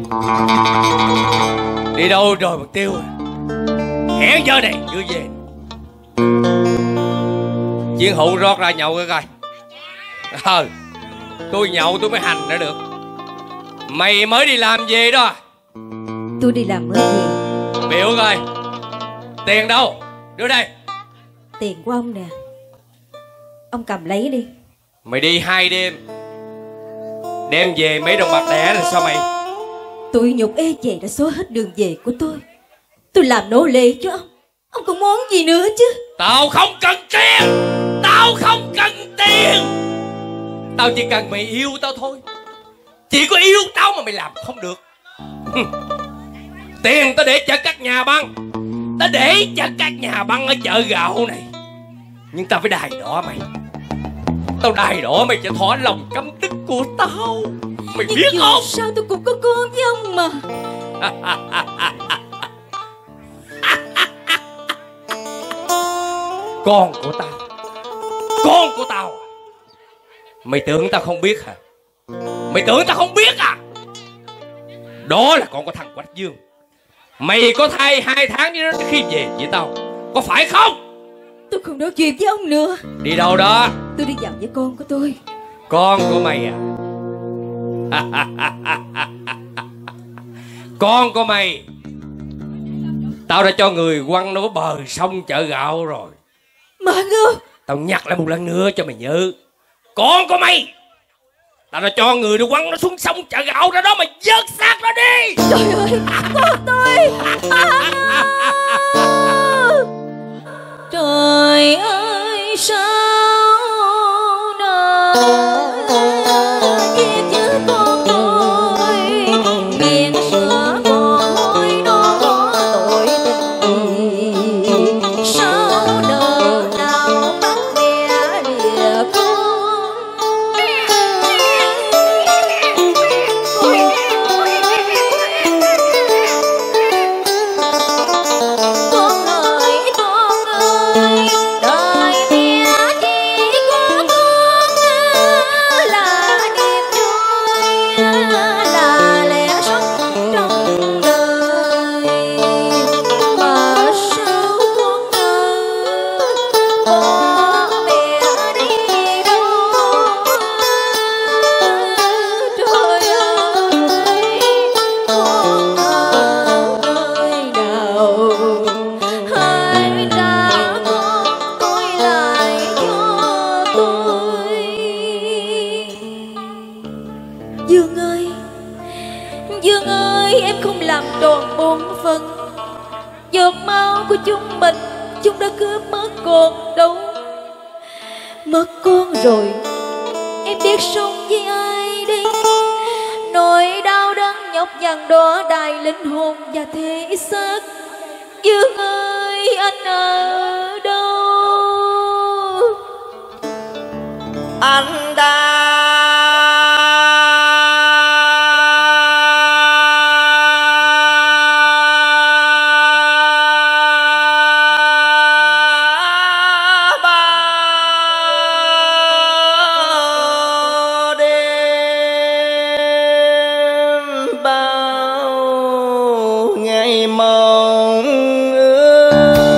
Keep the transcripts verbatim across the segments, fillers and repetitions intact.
Đi đâu rồi mà Tiêu? Hẹn giờ này chưa về. Chiến hữu rót ra nhậu coi coi. Ờ, tôi nhậu tôi mới hành ra được. Mày mới đi làm về đó. Tôi đi làm mới về. Biểu coi. Tiền đâu? Đưa đây. Tiền của ông nè. Ông cầm lấy đi. Mày đi hai đêm, đem về mấy đồng bạc đẻ là sao mày? Tụi nhục ê chề đã xóa hết đường về của tôi. Tôi làm nô lệ cho ông. Ông còn muốn gì nữa chứ? Tao không cần tiền. Tao không cần tiền. Tao chỉ cần mày yêu tao thôi. Chỉ có yêu tao mà mày làm không được. Tiền tao để cho các nhà băng. Tao để cho các nhà băng ở chợ gạo này. Nhưng tao phải đài đỏ mày. Tao đài đỏ mày cho thỏa lòng căm tức của tao. Mày nhưng biết không? Sao tôi cũng có con với ông mà. Con của tao. Con của tao. Mày tưởng tao không biết hả? Mày tưởng tao không biết à? Đó là con của thằng Quách Dương. Mày có thai hai tháng với nó khi về với tao, có phải không? Tôi không nói chuyện với ông nữa. Đi đâu đó? Tôi đi dạo với con của tôi. Con của mày à? Con của mày tao đã cho người quăng nó bờ sông chợ gạo rồi. Mà ngư. Tao nhắc lại một lần nữa cho mày nhớ. Con của mày tao đã cho người đi quăng nó xuống sông chợ gạo ra đó, mày vớt xác nó đi. Trời ơi, con tôi. À. Trời ơi sao nỡ chia chứ con tôi. Miệng sữa con hôi nó có tội tình gì. Sao nỡ nào bắt mẹ lìa con. Con ơi con ơi, đời mẹ chỉ có con là niềm vui, là lẽ sống trong đời. Mà sao con ngờ bỏ mẹ đi đâu. Trời ơi, con ở nơi nào. Hãy trả con tôi lại cho tôi. Dương ơi, Dương ơi, em không làm tròn bổn phận. Giọt máu của chúng mình, chúng đã cướp mất con đâu. Mất con rồi, em biết sống với ai đây. Nỗi đau đớn nhọc nhằn đó đài linh hồn và thể xác. Dương ơi, anh ở đâu? Anh đã bao đêm bao ngày mong ước.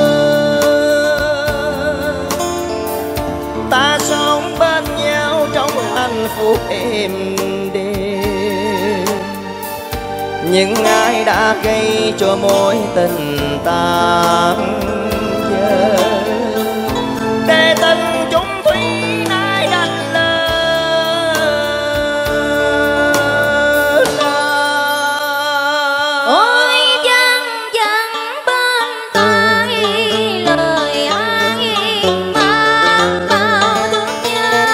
Ta sống bên nhau trong hạnh phúc êm đềm. Nhưng ai đã gây cho mối tình tan vỡ, để tình chúng thủy nay đành lỡ Ôi văng vẳng bên tai lời ai mang bao thương nhớ.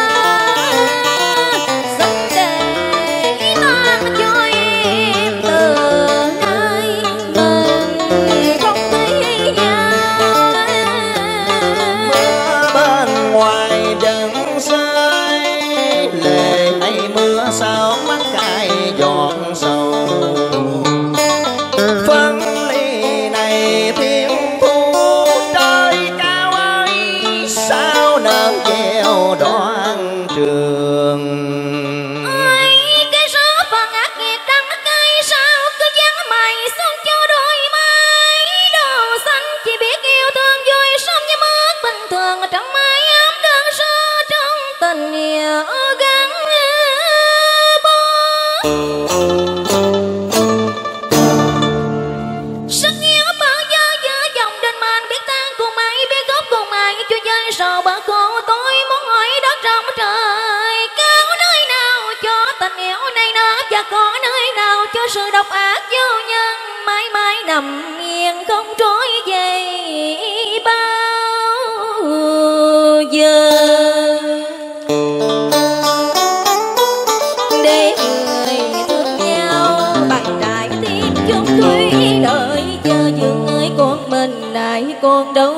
Xin để mang cho em từ nay mình không thấy nhau. bên ngoài vẫn rơi lệ hay mưa sao mắt cay giọt sầu. Phân ly này thiên thu trời cao ơi, sao nở gieo đoạn trường. Ôi cái số phận ác nghiệt đắng cay sao cho sự độc ác vô nhân mãi mãi nằm yên không trỗi dậy bao giờ. Để người thương nhau bằng trái tim chung thủy đợi chờ Dương ơi con mình lại còn đâu.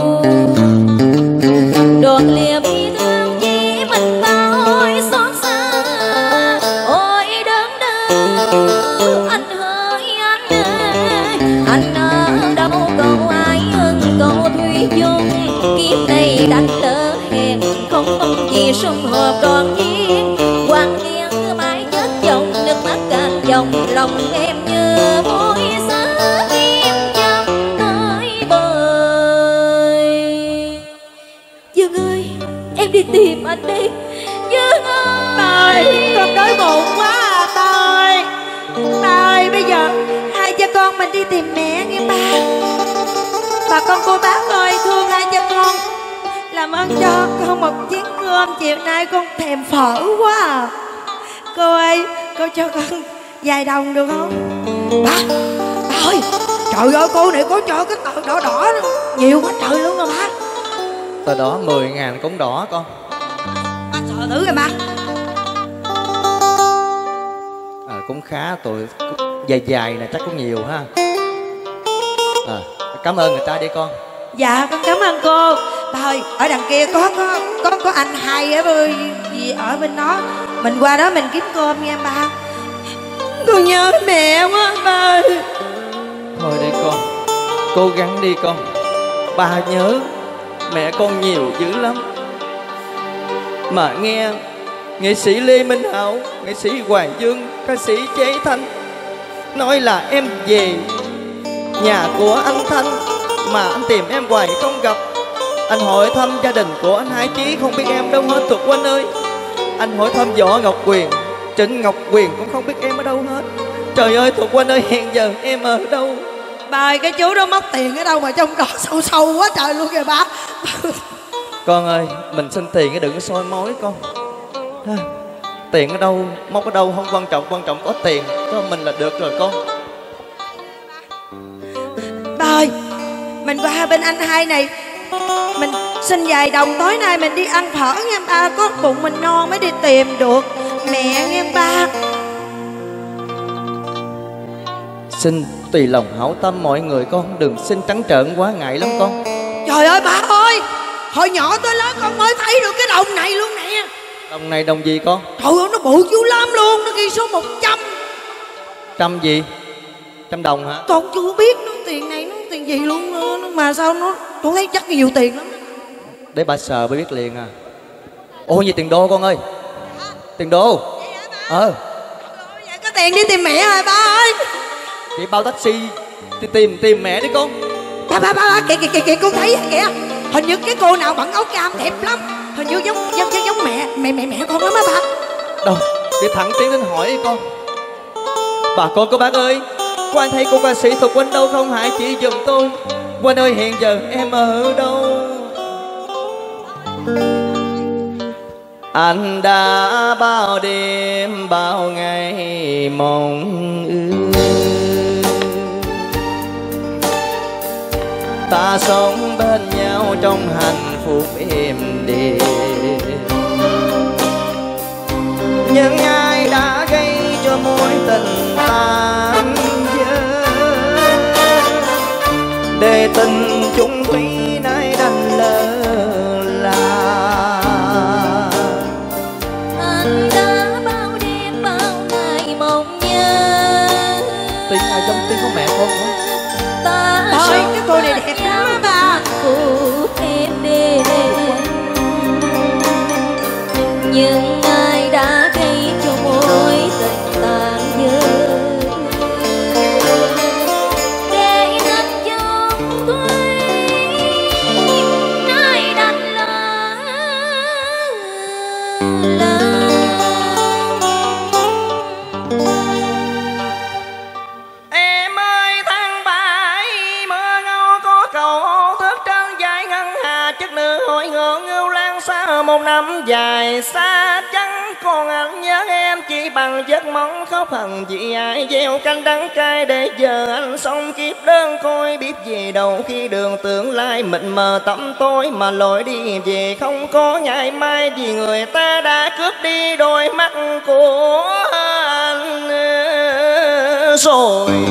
Đoạn lìa bi thương chỉ mình ta ôi xót xa, ôi đớn đau anh hỡi anh ơi, anh ở đâu cầu ai hơn cầu thủy chung. Kiếp này đành lỡ hẹn không mong gì sum họp đoàn viên, quan nghiêng mãi chết dòng nước mắt càng dòng lòng em như mối xa tim chẳng tới bời. Dương ơi em đi tìm anh đi Dương ơi. Trời, con đói bụng quá à Tôi. Tôi bây giờ hai cha con mình đi tìm mẹ nghe ba. Bà con cô bác ơi, thương hai cha con, làm ơn cho con một chén cơm, chiều nay con thèm phở quá à. Cô ơi, cô cho con vài đồng được không? Ba, ba ơi, trời ơi cô này có cho cái tờ đỏ đỏ đó, nhiều quá trời luôn rồi ba. Tờ đỏ mười ngàn cũng đỏ con. Ba sợ thử rồi ba. À, cũng khá, tụi dài dài này chắc cũng nhiều ha. À, cảm ơn người ta đi con. Dạ con cảm ơn cô. Ba ơi, ở đằng kia có có có có anh hai ở bên gì ở bên đó, mình qua đó mình kiếm cơm nha ba. Con nhớ mẹ quá ba ơi. Thôi đi con, cố gắng đi con. Ba nhớ mẹ con nhiều dữ lắm. Mà nghe nghệ sĩ Lê Minh Hảo, nghệ sĩ Hoàng Dương, ca sĩ Chế Thanh nói là em về nhà của anh Thanh mà anh tìm em hoài không gặp. Anh hỏi thăm gia đình của anh Hai Chí không biết em đâu hết Thuộc Huynh ơi. Anh hỏi thăm Võ Ngọc Quyền, Trịnh Ngọc Quyền cũng không biết em ở đâu hết. Trời ơi Thuộc Huynh ơi, hiện giờ em ở đâu? Ba ơi, cái chú đó mất tiền ở đâu mà trong đó sâu sâu quá trời luôn kìa ba. Con ơi, mình xin tiền cái đừng có soi mói con. Ha, tiền ở đâu, móc ở đâu không quan trọng, quan trọng có tiền cho mình là được rồi con. Ba ơi, mình qua bên anh hai này, mình xin vài đồng tối nay mình đi ăn phở nha ba. Có bụng mình non mới đi tìm được mẹ nghe ba. Xin tùy lòng hảo tâm mọi người con, đừng xin trắng trợn quá ngại lắm con. Trời ơi ba ơi, hồi nhỏ tới lớn con mới thấy được cái đồng này luôn nè. Đồng này đồng gì con? Trời ơi, nó bự dữ lắm luôn, nó ghi số một trăm. Trăm gì? Trăm đồng hả? Con chưa biết nó tiền này nó tiền gì luôn nữa. Mà sao nó, con thấy chắc nhiều tiền lắm. Để bà sờ bà biết liền à. Ồ, gì tiền đô con ơi. Tiền đô. Ờ. Vậy có tiền đi tìm mẹ rồi ba ơi. Chị bao taxi đi tìm tìm mẹ đi con. Ba ba ba, ba kìa, kìa kìa con thấy kìa. Hình như cái cô nào bận áo cam đẹp lắm. Hình như giống giống giống, giống mẹ mẹ mẹ mẹ con lắm á ba. Đâu, đi thẳng tiến đến hỏi đi con. Bà con cô bác ơi, quan thấy cô ca sĩ Thuộc Huynh đâu không hãy chỉ giùm tôi. Huynh ơi, hiện giờ em ở đâu? Anh đã bao đêm bao ngày mong ước, ta sống bên nhau trong hạnh phúc êm đềm. Nhưng ai đã gây cho mối tình tan vỡ, để tình chung thủy nay đành lỡ là. Anh đã bao đêm bao ngày mong nhớ. Tiếng ai giống tiếng của mẹ con quá. Ta Ôi, cái cô này đẹp lắm ba. phúc em đêm. Nhưng ai đã gây cho mối tình tàn nhớ, để tình chung thủy nay đành lỡ là. Em ơi tháng bảy mưa ngâu có cầu ô thức trơn dài ngân hà, chất nữ hội ngưỡng ngưu lan xa một năm dài xa chẳng có con anh nhớ em chỉ bằng giấc mong khóc hằn vì ai gieo canh đắng cay để giờ anh sống kiếp đơn côi. Biết gì đâu khi đường tương lai mịt mờ tăm tối mà lối đi về không có ngày mai, vì người ta đã cướp đi đôi mắt của anh rồi.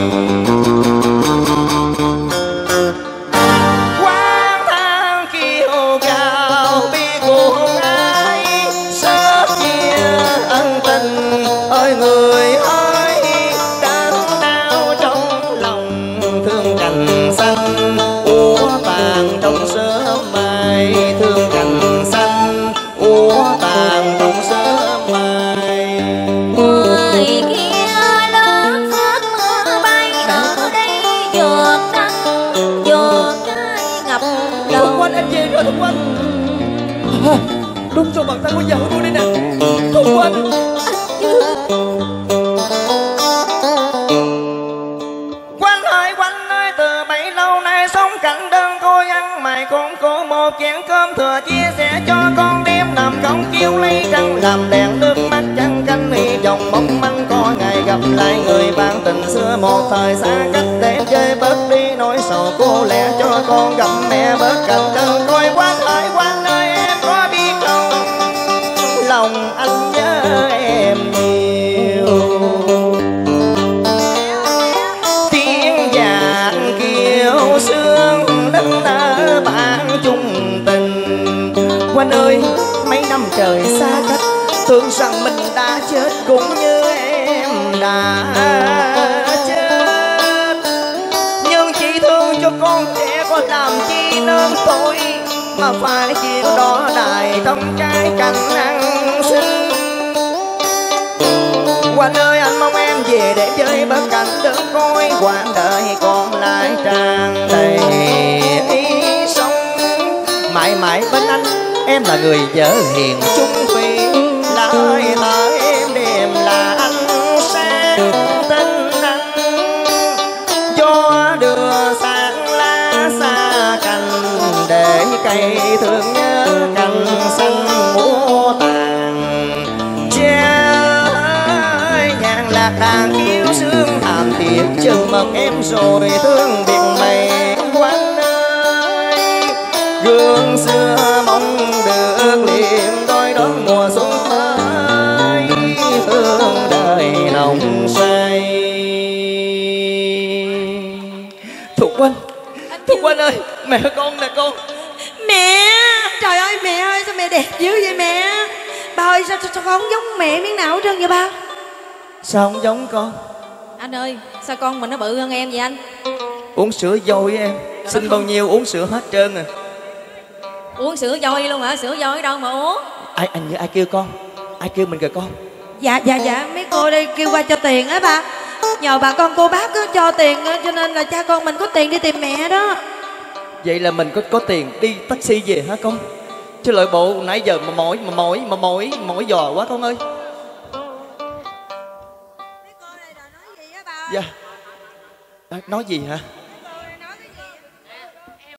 Quán thang kêu gào bi cùng ai sớt chia ân tình ơi người ơi, đớn đau trong lòng thương cành xanh úa tàn trong sớm mai, thương cành xanh úa tàn trong sớm mai. Ngoài kia lớn phước mưa bay, ở đây giọt nắng giọt cay ngập đầu. Thục Quanh anh về rồi Thục Quanh. À, đúng rồi, bàn tay của vợ tôi đây nè Thục Quanh. Quanh ơi Quanh ơi, từ bấy lâu nay sống cảnh đơn côi, ăn mày con cô một chén cơm thừa chia sẻ cho con đêm nằm không kêu lấy trăng làm đèn nước mắt trăng canh hy vọng mong manh có ngày gặp lại người bạn tình xưa một thời xa cách để chơi bớt đi nỗi sầu cô lẻ cho con gặp mẹ bớt cạnh đơn côi. Quanh ơi Quanh ơi, em có biết không lòng anh nhớ em nhiều. Tiếng giàn kiều sương đất nở bạn chung tình. Quanh ơi mấy năm trời xa cách, tưởng rằng mình đã chết cũng như em đã chết, nhưng chỉ thương cho con trẻ có làm chi nên tôi mà phải chịu đó đài trong trái cành ăn xin. Quanh ơi anh mong em về để chơi bên cạnh đơn côi, quãng đời còn lại tràn đầy ý sống. Mãi mãi bên anh em là người vợ hiền chung thủy, là hơi thở em đêm là anh sáng tin anh. Gió đưa sáng lá xa cành để cây thương nhớ cành xanh múa tàn. Chơi nhàn lạc đàn kiêu sương hàm tiệc chừng mật em rồi thương biệt mày Quanh ơi. Gương xưa mong được liệm đôi đón mùa xuân mới, hương đời nồng say. Thục Quanh, Thục Quanh ơi, mẹ con nè con. Mẹ, trời ơi mẹ ơi, sao mẹ đẹp dữ vậy mẹ? Bà ơi sao, sao, sao con không giống mẹ miếng nào hết trơn vậy ba? Sao không giống con? Anh ơi, sao con mình nó bự hơn em vậy anh? Uống sữa dôi em, xin bao nhiêu uống sữa hết trơn à. Uống sữa dôi luôn hả? Sữa dôi đâu mà uống? Ai anh như ai kêu con? Ai kêu mình kìa con? Dạ dạ dạ, mấy cô đây kêu qua cho tiền á ba. Nhờ bà con cô bác á, cho tiền á, cho nên là cha con mình có tiền đi tìm mẹ đó. Vậy là mình có có tiền đi taxi về hả con? Chứ lợi bộ nãy giờ mà mỏi mà mỏi mà mỏi mỏi giò quá con ơi. Mấy cô này là nói gì á bà? Dạ. À, nói gì hả?